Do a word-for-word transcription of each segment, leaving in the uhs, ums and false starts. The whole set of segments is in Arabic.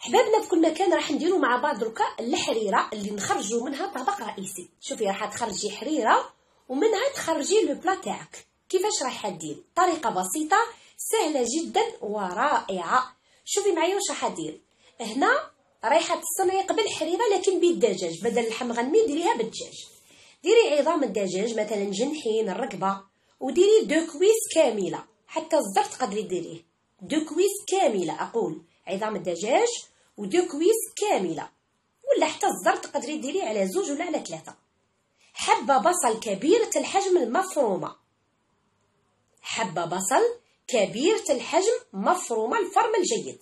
حبابنا في كل مكان راح نديروا مع بعض دركا الحريره اللي نخرجوا منها طبق رئيسي. شوفي راح تخرجي حريره ومنها تخرجي لو بلا تاعك. كيفاش راح دير؟ طريقه بسيطه سهله جدا ورائعه. شوفي معايا واش راح دير. هنا رايحه تصنعي قبل حريره لكن بالدجاج، بدل اللحم غنمي ديريها بالدجاج. ديري عظام الدجاج مثلا جنحين الرقبه، وديري دو كويس كامله، حتى الزر تقدري ديريه دو كويس كامله. اقول عظام الدجاج ودو كويس كامله، ولا حتى الزر تقدري ديريه على زوج ولا على ثلاثه. حبه بصل كبيره الحجم المفرومه، حبه بصل كبيره الحجم مفرومه الفرم الجيد.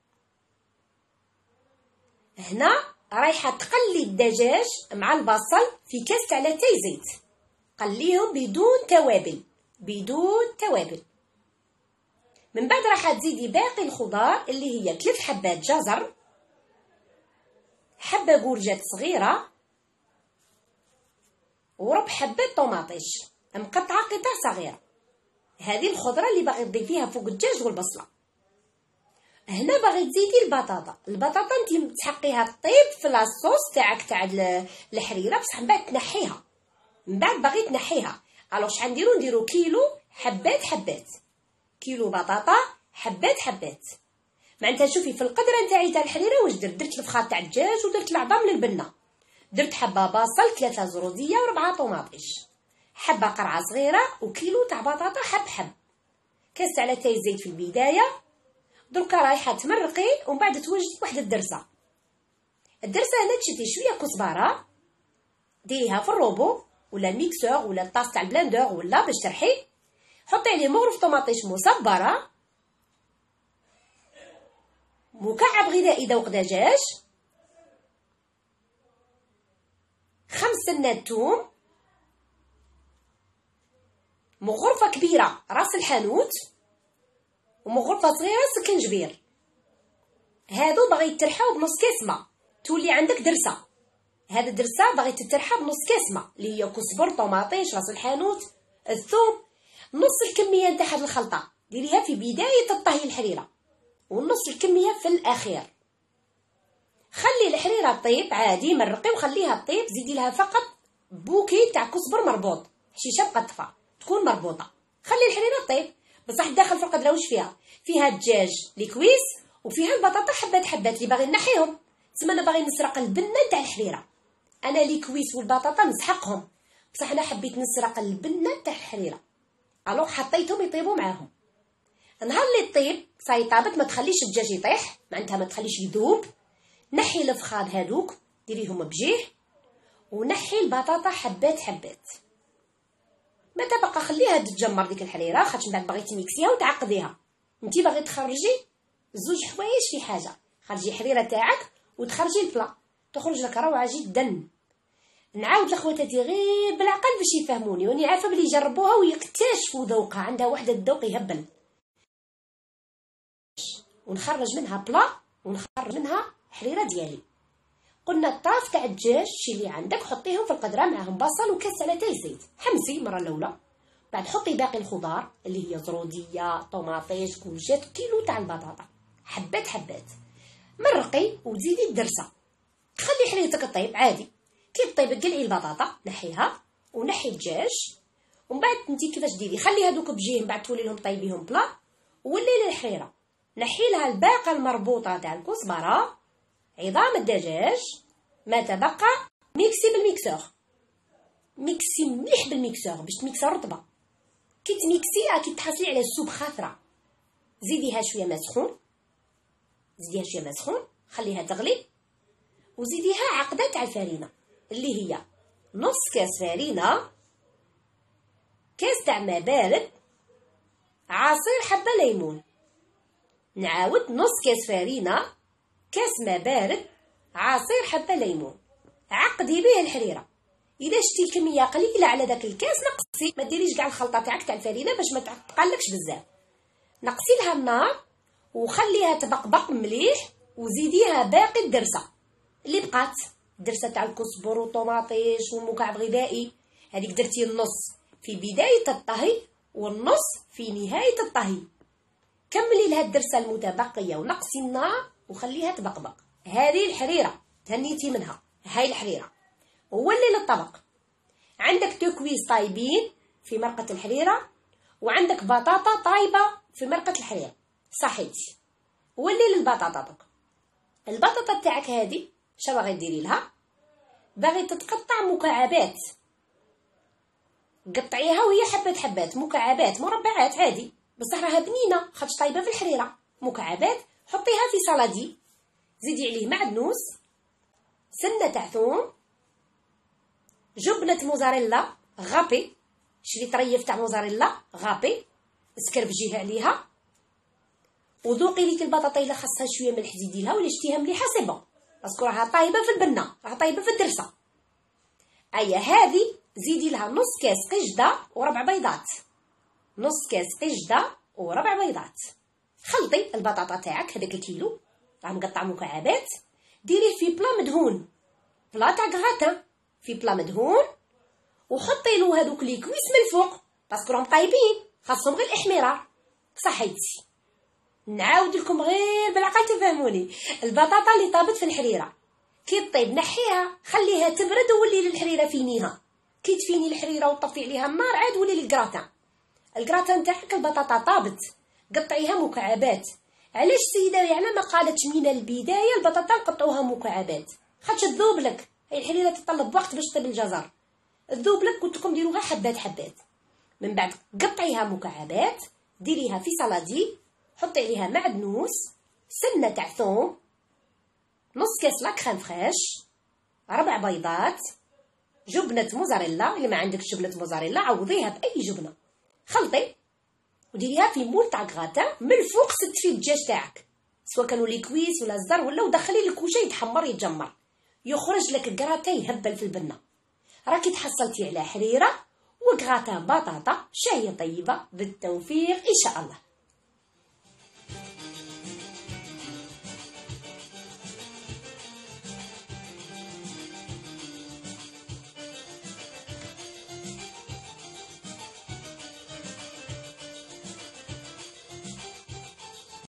هنا رايحه تقلي الدجاج مع البصل في كاس تاع لاتاي زيت، قليهم بدون توابل بدون توابل. من بعد راح تزيدي باقي الخضار اللي هي ثلاث حبات جزر، حبه كورجات صغيره، وربع حبه طوماطيش مقطعه قطع صغيره. هذه الخضره اللي باغي تضيفيها فوق الدجاج والبصله. هنا باغي تزيدي البطاطا. البطاطا انت تحقيها طيب في لاصوص تاعك تاع الحريره، بصح من بعد تنحيها. من بعد باغي تنحيها، الوغ شحال نديرو؟ نديرو كيلو حبات حبات، كيلو بطاطا حبات حبات. معناتها شوفي في القدره نتاعي تاع الحريره واش درت؟ درت الفخاد تاع الدجاج ودرت العظام للبنه، درت حبه بصل، ثلاثه زروديه، وربعه طوماطيش، حبه قرعه صغيره، وكيلو تاع بطاطا حب حب، كاس تاع لاتاي زيت في البدايه. دركا رايحه تمرقي ومن بعد توجدي واحد الدرسه. الدرسه هنا تشدي شويه كزبره ديريها في الروبو ولا الميكسور ولا الطاس تاع البلاندور ولا باش ترحي، حطي عليه مغرف طوماطيش مصبره، مكعب غذائي ذوق دجاج، خمس سنات ثوم، مغرفه كبيره راس الحانوت، ومغرفه صغيره سكنجبير. هادو باغي يترحاو بنص كاس ما، تولي عندك درسه. هذا الدرسه باغي تترحى بنص كاس ما اللي هي كزبر، طوماطيش، راس الحانوت، الثوم. نص الكميه نتاع هاد الخلطه ديريها في بدايه الطهي الحريره، ونص الكميه في الاخير. خلي الحريره طيب عادي، مرقي وخليها طيب. زيدي لها فقط بوكي تاع كزبر مربوط، حشيشه مقطفه تكون مربوطه. خلي الحريره طيب، بصح داخل في القدره واش فيها؟ فيها الدجاج لي وفيها البطاطا حبات حبات اللي باغي نحيهم. تسمى انا باغي نسرق البنه تاع الحريره، انا لي كويس والبطاطا نسحقهم، بصح انا حبيت نسرق البنه تاع الحريره، الوغ حطيتهم يطيبوا معاهم. نهار اللي طيب صاي طابت، ما تخليش الدجاج يطيح، معناتها ما تخليش يذوب. نحي الفخاد هادوك ديريهم بجيه، ونحي البطاطا حبات حبات. ما تبقى خليها تتجمر ديك الحريره، خاطش من بعد باغي تميكسيها وتعقديها. انتي باغي تخرجي زوج حوايج في حاجه، خرجي الحريره تاعك وتخرجي البلا، تخرج لك روعه جدا. نعاود لخواتاتي غير بالعقل باش يفهموني، واني عارفه بلي يجربوها ويكتشفوا ذوقها، عندها وحده الذوق يهبل. ونخرج منها بلا ونخرج منها حريره ديالي. قلنا الطاف تاع الدجاج شي اللي عندك حطيهم في القدره معاهم بصل وكاس لاتاي زيت، حمسي المره الاولى، بعد حطي باقي الخضار اللي هي زروديه، طوماطيش، كوجات، كيلو تاع البطاطا حبات حبات، مرقي وتزيدي الدرسه. خلي حريتك طيب عادي، كي طيب قلعي البطاطا نحيها ونحي الدجاج. ومن بعد انتي كيفاش ديري؟ خلي هذوك بجيه من بعد تولي لهم طيبيهم بلا، وولي للحريره نحي لها الباقه المربوطه تاع الكزبره، عظام الدجاج، ما تبقى ميكسي بالميكسور، ميكسي مليح بالميكسور باش تميكسي رطبه. كي تميكسيها كي تحصلي على السوب خاطره، زيديها شويه ما سخون، زيديها شويه ما سخون، خليها تغلي، وزيديها عقده تاع الفرينه اللي هي نص كاس فرينه، كاس تاع ما بارد، عصير حبه ليمون. نعاود نص كاس فرينه، كاس ما بارد، عصير حبه ليمون. عقدي به الحريره. اذا شتي الكميه قليله على داك الكاس نقصي، ما ديريش كاع الخلطه تاعك تاع الفرينه باش ما تقلقش بزاف. نقصي لها النار وخليها تبقبق مليح، وزيديها باقي الدرسه اللي بقات، الدرسه تاع الكزبر وطوماطيش ومكعب غذائي. هذيك درتي النص في بدايه الطهي والنص في نهايه الطهي. كملي لها الدرسه المتبقيه ونقصي النار وخليها تبقبق. هذه الحريره تهنيتي منها، هاي الحريره. وولي للطبق، عندك دو كويز طايبين في مرقه الحريره، وعندك بطاطا طايبه في مرقه الحريره. صحيتي. ولي للبطاطا دوك. البطاطا تاعك هذه شا باغي ديري لها؟ باغي تتقطع مكعبات، قطعيها وهي حبات حبات، مكعبات مربعات عادي، بصح راها بنينه خاطش طايبه في الحريره. مكعبات حطيها في صلادي، زيدي عليه معدنوس، سنه تاع ثوم، جبنه موزاريلا غابي، شري طريف تاع موزاريلا غابي، اسكربجيه عليها، وذوقي ليك البطاطا الا خاصها شويه ملح زيدي لها، ولا شتيها مليحه سي بون، باسكو راها طايبه في البنه، راها طايبه في الدرسه. ايا هذه زيدي لها نص كاس قشده وربع بيضات، نص كاس قشده وربع بيضات. خلطي البطاطا تاعك هذاك كيلو راه مقطع مكعبات، ديريه في بلا مدهون، بلا تاع غراتان في بلا مدهون، وحطي له هذوك لي كويس من الفوق باسكو راهم طايبين خاصهم غير الاحمرار. صحيتي. نعاود لكم غير بالعقل تفهموني. البطاطا اللي طابت في الحريره كي طيب نحيها، خليها تبرد وولي للحريره فينيها. كي تفيني الحريره وطفي عليها النار عاد ولي للكراتان. الكراتان تاعك البطاطا طابت، قطعيها مكعبات. علاش السيده يعلى ما قالتش من البدايه البطاطا نقطعوها مكعبات؟ خاطش تذوب لك، هي الحريره تطلب وقت باش طيب الجزر، تذوب لك. قلت لكم ديروها حبات حبات. من بعد قطعيها مكعبات، ديريها في صلادي، حطي عليها معدنوس، سنه تاع ثوم، نص كاس لا كريم فريش، ربع بيضات، جبنه موزاريلا. اللي ما عندكش جبنه موزاريلا عوضيها باي جبنه. خلطي وديريها في مول تاع غراتان، من الفوق سد فيه الدجاج تاعك، سواء كانوا لي كويس ولا الزر ولا، ودخلي لك وجه يتحمر يتجمر، يخرج لك الكراتان يهبل في البنه. راكي تحصلتي على حريره وكراتان بطاطا شاهيه طيبه. بالتوفيق ان شاء الله.